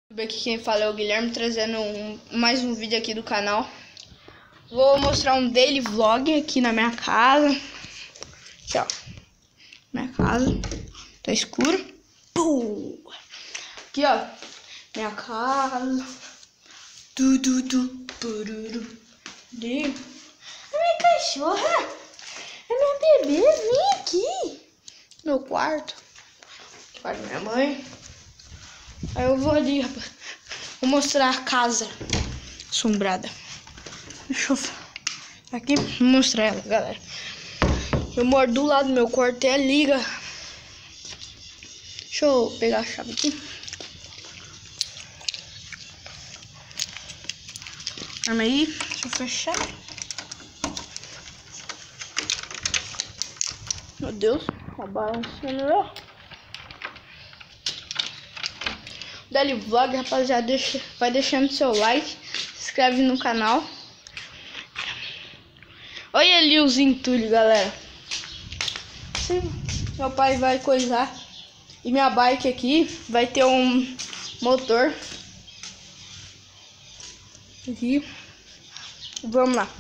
Aqui quem fala é o Guilherme, trazendo mais um vídeo aqui do canal. Vou mostrar um daily vlog aqui na minha casa. Aqui, ó. Minha casa. Tá escuro. Aqui, ó. Minha casa. Pururu. A minha cachorra. A minha bebê. Vem aqui. Meu quarto. Quarto da minha mãe. Aí eu vou ali, rapaz. Vou mostrar a casa assombrada. Deixa eu aqui mostrar ela, galera. Eu moro do lado do meu quarto, é liga. Deixa eu pegar a chave aqui. Calma aí, deixa eu fechar. Meu Deus, roubaram o celular. Daily vlog, rapaziada, vai deixando seu like, se inscreve no canal. Olha ali os entulhos, galera. Sim, meu pai vai coisar. E minha bike aqui vai ter um motor. Aqui. Vamos lá.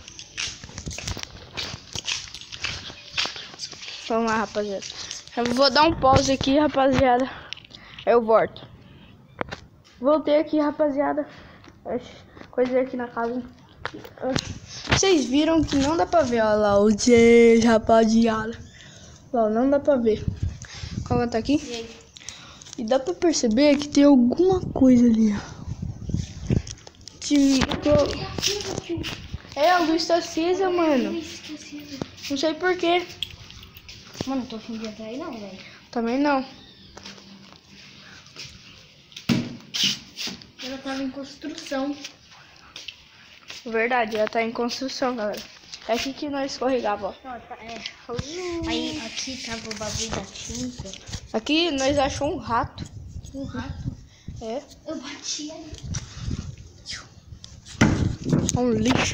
Vamos lá, rapaziada. Eu vou dar um pause aqui, rapaziada. Aí eu volto. Voltei aqui, rapaziada. Coisa aqui na casa. Vocês viram que não dá pra ver. Olha lá o Jay, rapaziada. Ó, não dá pra ver. Calma, tá aqui. E dá pra perceber que tem alguma coisa ali. É, a luz tá acesa, mano. Não sei porquê. Mano, não tô afim de entrar aí não, velho. Também não. Ela tava em construção. Verdade, ela tá em construção, galera. É aqui que nós escorregava, ó. Aí aqui tava o bagulho da tinta. Aqui nós achamos um rato. Um rato? É. Eu bati ali. Um lixo.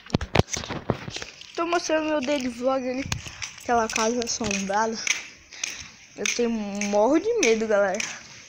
Tô mostrando meu daily vlog ali. Aquela casa assombrada. Eu tenho morro de medo, galera.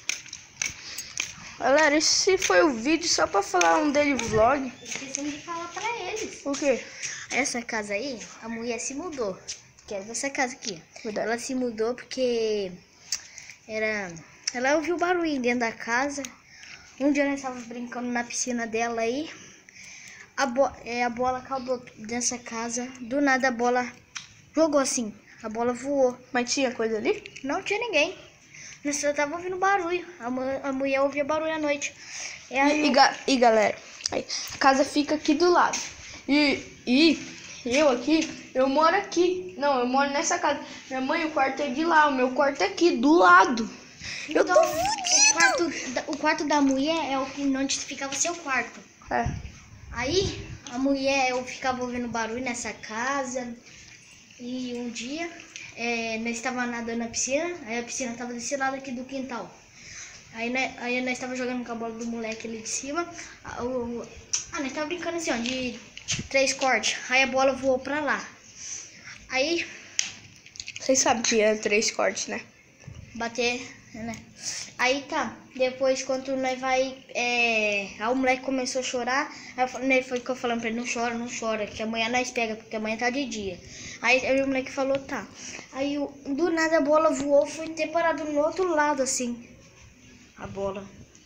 Galera, esse foi o vídeo só pra falar um daily vlog. Esquecemos de falar pra eles. O quê? Essa casa aí, a mulher se mudou. Que é dessa casa aqui. Verdade. Ela se mudou porque ela ouviu barulho dentro da casa. Um dia nós estávamos brincando na piscina dela aí. A bola acabou dessa casa. Do nada a bola jogou assim. A bola voou. Mas tinha coisa ali? Não tinha ninguém. Nós só tava ouvindo barulho. A mulher ouvia barulho à noite. E galera, aí, a casa fica aqui do lado. E eu aqui, eu moro aqui. Não, eu moro nessa casa. Minha mãe, o quarto é de lá. O meu quarto é aqui, do lado. Então, eu tô fudido. O quarto da mulher é onde ficava seu quarto. É. Aí, a mulher, eu ficava ouvindo barulho nessa casa. E um dia, nós estávamos nadando na piscina. Aí a piscina estava desse lado aqui do quintal. Aí nós estávamos jogando com a bola do moleque ali de cima. Nós estávamos brincando assim, ó, de 3 cortes. Aí a bola voou pra lá. Aí... Vocês sabem que é 3 cortes, né? Bater, né? Aí tá. Depois, quando nós vai... Aí o moleque começou a chorar. Aí foi que eu falando pra ele, não chora. Que amanhã nós pega, porque amanhã tá de dia. Aí o moleque falou, tá. Aí do nada a bola voou, foi ter parado no outro lado, assim. A bola.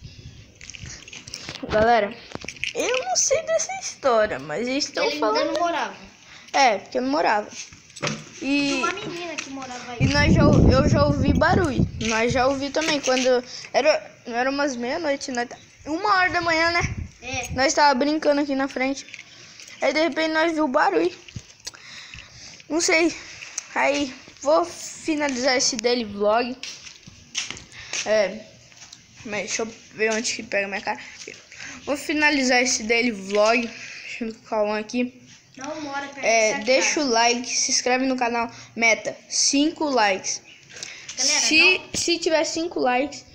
Galera, eu não sei dessa história, mas eles estão falando. Ele ainda não morava. É, porque eu não morava. Tinha uma menina que morava aí. E eu já ouvi barulho. Nós já ouvi também quando era umas meia-noite, né? 1h da manhã, né? É. Nós tava brincando aqui na frente. Aí de repente nós viu barulho. Não sei. Aí vou finalizar esse daily vlog. Mas deixa eu ver onde que pega minha cara. Vou finalizar esse daily vlog. Deixa eu calma aqui. Não mora perto deixa o like, se inscreve no canal. Meta 5 likes. Galera, se tiver 5 likes,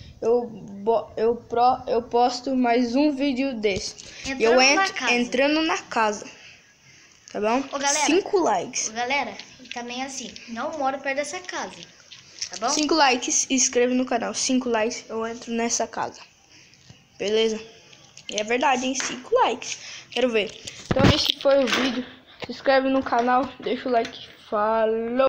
eu posto mais um vídeo desse. Eu entro entrando na casa. Tá bom? 5 likes. Galera, também assim, não moro perto dessa casa. Tá bom? 5 likes, inscreva no canal. 5 likes, eu entro nessa casa. Beleza? E é verdade, hein? 5 likes. Quero ver. Então esse foi o vídeo. Se inscreve no canal, deixa o like. Falou!